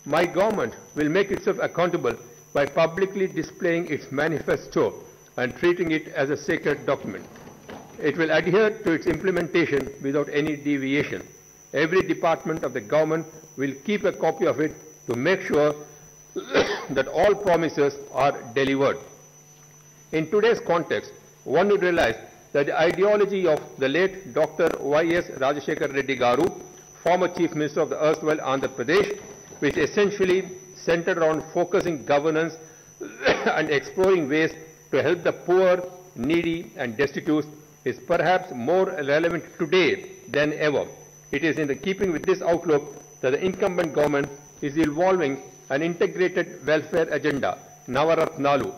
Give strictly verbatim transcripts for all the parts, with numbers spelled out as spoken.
My government will make itself accountable by publicly displaying its manifesto and treating it as a sacred document. It will adhere to its implementation without any deviation. Every department of the government will keep a copy of it to make sure that all promises are delivered. In today's context, one would realize that the ideology of the late Doctor Y S Rajashekar Reddy Garu, former Chief Minister of the erstwhile Andhra Pradesh, which essentially centered around focusing governance and exploring ways to help the poor, needy and destitute, is perhaps more relevant today than ever. It is in the keeping with this outlook that the incumbent government is evolving an integrated welfare agenda, Navaratnalu.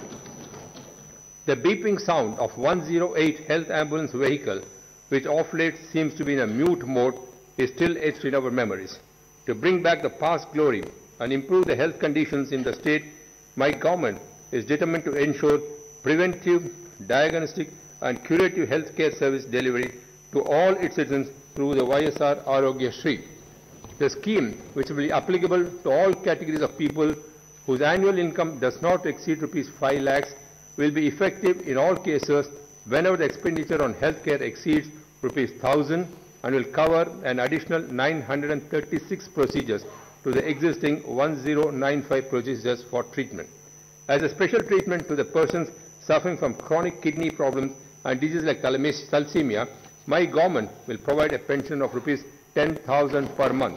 The beeping sound of one oh eight health ambulance vehicle, which of late seems to be in a mute mode, is still etched in our memories. To bring back the past glory and improve the health conditions in the state, my government is determined to ensure preventive, diagnostic and curative health care service delivery to all its citizens through the Y S R Arogya Shri. The scheme, which will be applicable to all categories of people whose annual income does not exceed rupees five lakhs, will be effective in all cases whenever the expenditure on health care exceeds rupees one thousand and will cover an additional nine hundred thirty-six procedures to the existing one thousand ninety-five procedures for treatment. As a special treatment to the persons suffering from chronic kidney problems and diseases like thalassemia, my government will provide a pension of rupees ten thousand per month.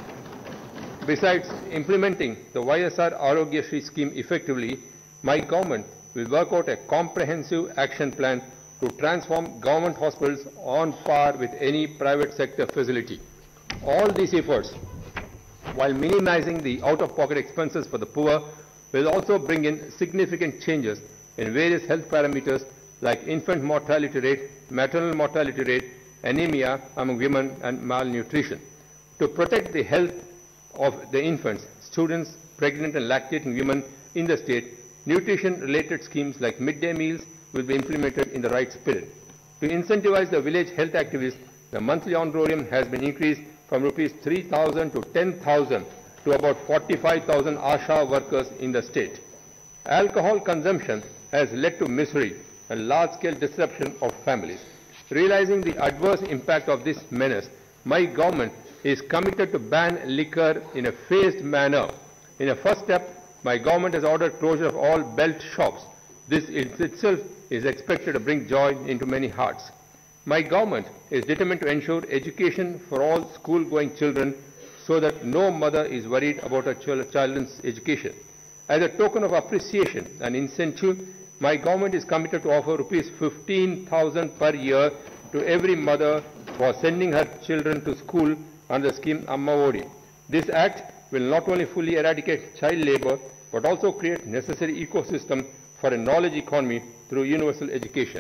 Besides implementing the Y S R Arogya Shri scheme effectively, my government will work out a comprehensive action plan to transform government hospitals on par with any private sector facility. All these efforts, while minimizing the out-of-pocket expenses for the poor, will also bring in significant changes in various health parameters like infant mortality rate, maternal mortality rate, anemia among women and malnutrition. To protect the health of the infants, students, pregnant and lactating women in the state, nutrition-related schemes like midday meals will be implemented in the right spirit. To incentivize the village health activists, the monthly honorarium has been increased from rupees three thousand to ten thousand to about forty-five thousand ASHA workers in the state. Alcohol consumption has led to misery and large-scale disruption of families. Realizing the adverse impact of this menace, my government is committed to ban liquor in a phased manner. In a first step, my government has ordered closure of all belt shops. This in itself is expected to bring joy into many hearts. My government is determined to ensure education for all school-going children so that no mother is worried about her child's education. As a token of appreciation and incentive, my government is committed to offer rupees fifteen thousand per year to every mother for sending her children to school under the scheme Amma Odi. This act will not only fully eradicate child labor, but also create necessary ecosystem for a knowledge economy through universal education.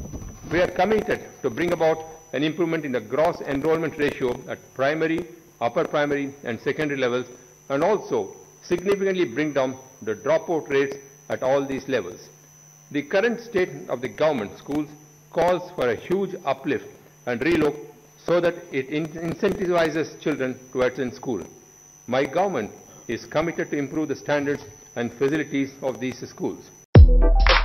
We are committed to bring about an improvement in the gross enrollment ratio at primary, upper primary and secondary levels, and also significantly bring down the dropout rates at all these levels. The current state of the government schools calls for a huge uplift and relook so that it in incentivizes children to attend school. My government is committed to improve the standards and facilities of these schools.